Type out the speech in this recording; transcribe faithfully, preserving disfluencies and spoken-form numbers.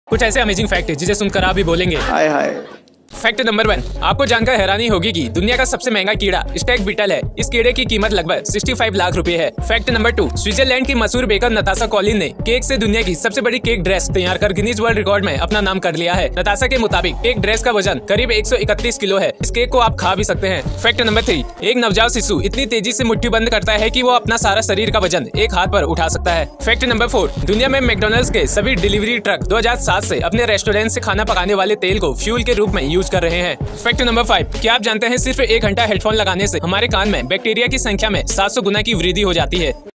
कुछ ऐसे amazing fact जिसे सुनकर आप भी बोलेंगे hi hi. Fact number one, आपको जानकर हैरानी होगी कि दुनिया का सबसे महंगा कीड़ा स्टैग बीटल है। इस कीड़े की कीमत लगभग पैंसठ लाख रुपए है। फैक्ट नंबर टू, स्विट्जरलैंड की मशहूर बेकर नताशा कॉलिन ने केक से दुनिया की सबसे बड़ी केक ड्रेस तैयार कर गिनीज वर्ल्ड रिकॉर्ड में अपना नाम कर लिया है। नताशा के मुताबिक केक ड्रेस का वजन करीब एक सौ इकतीस किलो है। इस केक को आप खा भी सकते हैं। फैक्ट नंबर थ्री, एक नवजात शिशु इतनी तेजी से मुट्ठी बंद करता है कि वो अपना सारा शरीर का वजन एक हाथ पर उठा सकता है। फैक्ट नंबर फोर, दुनिया में मैकडॉनल्ड्स के सभी डिलीवरी ट्रक दो हज़ार सात से अपने रेस्टोरेंट से खाना पकाने वाले तेल को फ्यूल के रूप में यूज कर रहे हैं। फैक्ट नंबर फाइव, क्या आप जानते हैं सिर्फ एक घंटा हेडफोन लगाने से हमारे कान में बैक्टीरिया की संख्या में सात सौ गुना की वृद्धि हो जाती है।